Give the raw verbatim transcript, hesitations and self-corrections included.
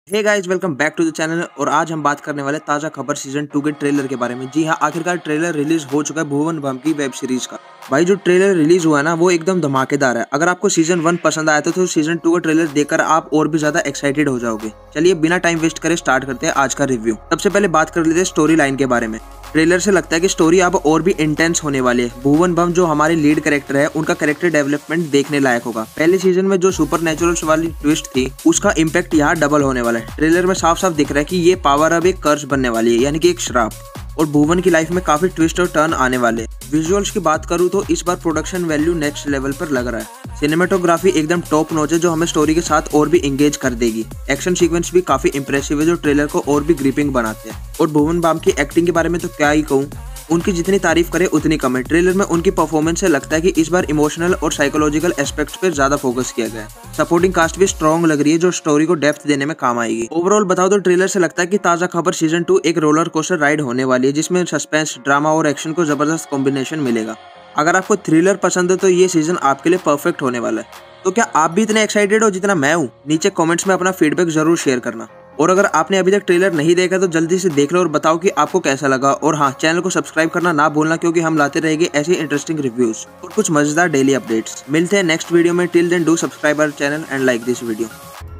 Hey guys, welcome back to the channel. और आज हम बात करने वाले ताज़ा खबर सीजन टू के ट्रेलर के बारे में। जी हाँ, आखिरकार ट्रेलर रिलीज हो चुका है भुवन बाम की वेब सीरीज का। भाई जो ट्रेलर रिलीज हुआ है ना, वो एकदम धमाकेदार है। अगर आपको सीजन वन पसंद आया था तो सीजन टू का ट्रेलर देखकर आप और भी ज्यादा एक्साइटेड हो जाओगे। चलिए बिना टाइम वेस्ट करे स्टार्ट करते हैं आज का रिव्यू। सबसे पहले बात कर लेते हैं स्टोरी लाइन के बारे में। ट्रेलर से लगता है कि स्टोरी अब और भी इंटेंस होने वाली है। भुवन बम जो हमारे लीड कैरेक्टर है, उनका कैरेक्टर डेवलपमेंट देखने लायक होगा। पहले सीजन में जो सुपर नेचुरल्स वाली ट्विस्ट थी, उसका इम्पैक्ट यहाँ डबल होने वाला है। ट्रेलर में साफ साफ दिख रहा है कि ये पावर अब एक कर्ज बनने वाली है, यानी कि एक श्राप। और भुवन की लाइफ में काफी ट्विस्ट और टर्न आने वाले हैं। विजुअल्स की बात करूँ तो इस बार प्रोडक्शन वैल्यू नेक्स्ट लेवल पर लग रहा है। सिनेमेटोग्राफी एकदम टॉप नॉच है, जो हमें स्टोरी के साथ और भी एंगेज कर देगी। एक्शन सीक्वेंस भी काफी इंप्रेसिव है, जो ट्रेलर को और भी ग्रिपिंग बनाते हैं। और भुवन बाम की एक्टिंग के बारे में तो क्या ही कहूँ, उनकी जितनी तारीफ करे उतनी कम है। ट्रेलर में उनकी परफॉर्मेंस से लगता है कि इस बार इमोशनल और साइकोलॉजिकल एस्पेक्ट्स पर ज्यादा फोकस किया गया है। सपोर्टिंग कास्ट भी स्ट्रॉन्ग लग रही है, जो स्टोरी को डेप्थ देने में काम आएगी। ओवरऑल बताओ तो ट्रेलर से लगता है कि ताजा खबर सीजन टू एक रोलर कोस्टर राइड होने वाली है, जिसमें सस्पेंस, ड्रामा और एक्शन को जबरदस्त कॉम्बिनेशन मिलेगा। अगर आपको थ्रिलर पसंद है तो ये सीजन आपके लिए परफेक्ट होने वाला है। तो क्या आप भी इतने एक्साइटेड हो जितना मैं हूँ? नीचे कमेंट्स में अपना फीडबैक जरूर शेयर करना। और अगर आपने अभी तक ट्रेलर नहीं देखा तो जल्दी से देख लो और बताओ कि आपको कैसा लगा। और हाँ, चैनल को सब्सक्राइब करना ना भूलना, क्योंकि हम लाते रहेंगे ऐसे इंटरेस्टिंग रिव्यूज और कुछ मजेदार डेली अपडेट्स। मिलते हैं नेक्स्ट वीडियो में। Till then do subscribe our channel and like this video.